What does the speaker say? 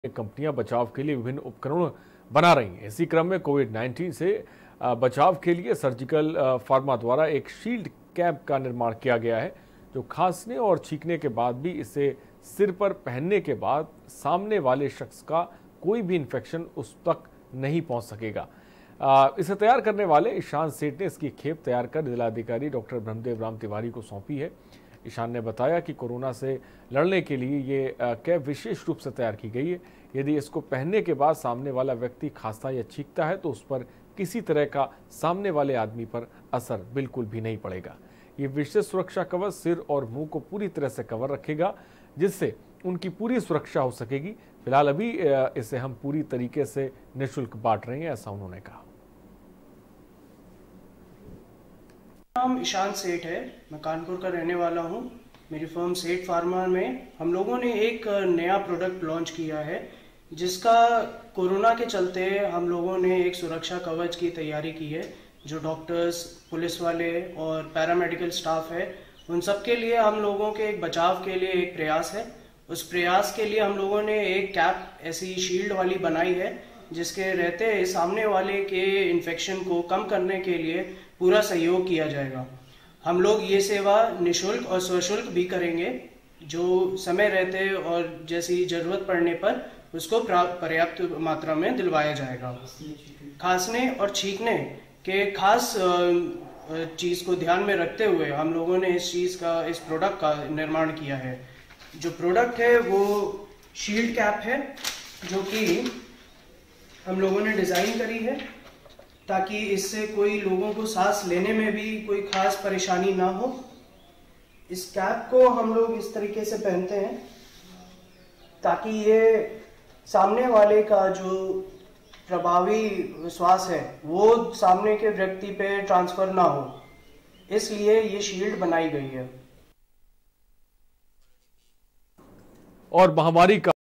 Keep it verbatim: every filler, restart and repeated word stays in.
कंपनियां बचाव के लिए विभिन्न उपकरण बना रही हैं। इसी क्रम में कोविड नाइन्टीन से बचाव के लिए सर्जिकल फार्मा द्वारा एक शील्ड कैप का निर्माण किया गया है, जो खांसने और छींकने के बाद भी इसे सिर पर पहनने के बाद सामने वाले शख्स का कोई भी इन्फेक्शन उस तक नहीं पहुंच सकेगा। इसे तैयार करने वाले ईशान सेठ ने इसकी खेप तैयार कर जिलाधिकारी डॉक्टर ब्रह्मदेव राम तिवारी को सौंपी है। ईशान ने बताया कि कोरोना से लड़ने के लिए ये कैप विशेष रूप से तैयार की गई है। यदि इसको पहनने के बाद सामने वाला व्यक्ति खांसता या छींकता है तो उस पर किसी तरह का सामने वाले आदमी पर असर बिल्कुल भी नहीं पड़ेगा। ये विशेष सुरक्षा कवच सिर और मुंह को पूरी तरह से कवर रखेगा, जिससे उनकी पूरी सुरक्षा हो सकेगी। फिलहाल अभी इसे हम पूरी तरीके से निःशुल्क बांट रहे हैं, ऐसा उन्होंने कहा। नाम ईशान सेठ है, मैं कानपुर का रहने वाला हूं। मेरी फर्म सेठ फार्मा में हम लोगों ने एक नया प्रोडक्ट लॉन्च किया है, जिसका कोरोना के चलते हम लोगों ने एक सुरक्षा कवच की तैयारी की है। जो डॉक्टर्स, पुलिस वाले और पैरामेडिकल स्टाफ है, उन सब के लिए हम लोगों के एक बचाव के लिए एक प्रयास है। उस प्रयास के लिए हम लोगों ने एक कैप ऐसी शील्ड वाली बनाई है, जिसके रहते सामने वाले के इन्फेक्शन को कम करने के लिए पूरा सहयोग किया जाएगा। हम लोग ये सेवा निःशुल्क और स्वशुल्क भी करेंगे, जो समय रहते और जैसी जरूरत पड़ने पर उसको पर्याप्त मात्रा में दिलवाया जाएगा। खांसने और छींकने के खास चीज़ को ध्यान में रखते हुए हम लोगों ने इस चीज़ का, इस प्रोडक्ट का निर्माण किया है। जो प्रोडक्ट है वो शील्ड कैप है, जो कि हम लोगों ने डिज़ाइन करी है ताकि इससे कोई लोगों को सांस लेने में भी कोई खास परेशानी ना हो। इस कैप को हम लोग इस तरीके से पहनते हैं ताकि ये सामने वाले का जो प्रभावी श्वास है वो सामने के व्यक्ति पे ट्रांसफर ना हो, इसलिए ये शील्ड बनाई गई है। और महामारी का